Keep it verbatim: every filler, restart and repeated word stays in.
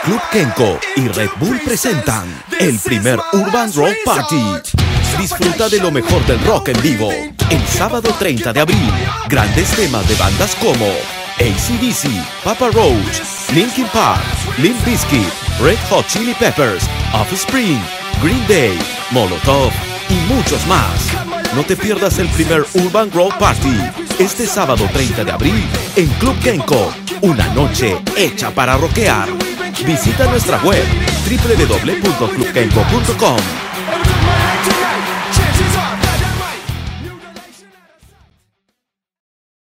Club Kenko y Red Bull presentan el primer Urban Rock Party. Disfruta de lo mejor del rock en vivo. El sábado treinta de abril, grandes temas de bandas como A C D C, Papa Roach, Linkin Park, Limp Bizkit, Red Hot Chili Peppers, Offspring, Green Day, Molotov y muchos más. No te pierdas el primer Urban Rock Party este sábado treinta de abril en Club Kenko. Una noche hecha para rockear. Visita nuestra web doble u doble u doble u punto club kenko punto com.